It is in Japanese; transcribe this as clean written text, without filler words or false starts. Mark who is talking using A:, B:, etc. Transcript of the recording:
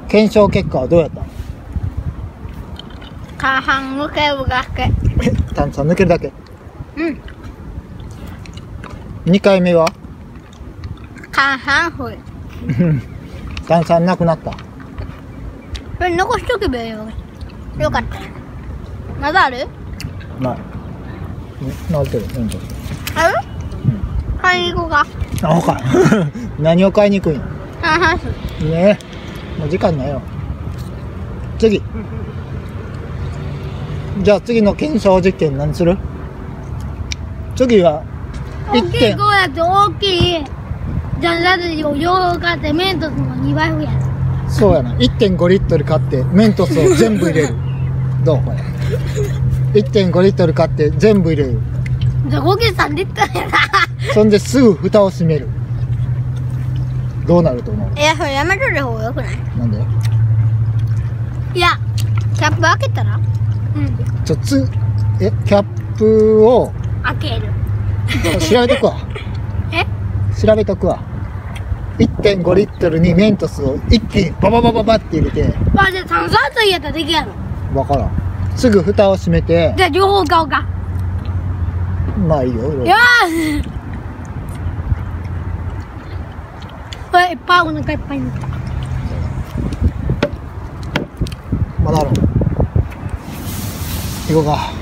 A: 検証結果はどうやった？
B: 下半抜けるだけ。
A: 炭酸抜けるだけ。
B: うん。
A: 2回目は
B: 下半ふい。
A: 炭酸なくなった。
B: これ残しとけばいいよ。よかった。まだある？
A: ない。なってる。
B: ある？買いに行こうか。
A: あ、ほか。何を買いに行くんや。
B: 下半数。
A: ねえ。もう時間ないよ。次。じゃあ次の検証実験何する？次は
B: 大きいこうやって大きいじゃあだって量を買ってメントスの2倍増やす。
A: そうやな。 1.5 リットル買ってメントスを全部入れる。どうこれ。1.5 リットル買って全部入れる。
B: じゃあ合計3リットルやな。
A: そんですぐ蓋を閉める。どうなると思う？
B: いやそれやめとる方がよくない？
A: なんで？
B: いやキャップ開けたら？うん。
A: キャップを
B: 開ける。
A: 調べとくわ。調べとくわ。1.5 リットルにメントスを一気にバババババって入れて。
B: まあじゃあ炭酸水やったらできやろ。
A: わからん。すぐ蓋を閉めて。
B: じゃあ両方買おうか。
A: まあいいよ。
B: よーし。これいっぱいお腹いっぱいになった。
A: まだある。行こうか。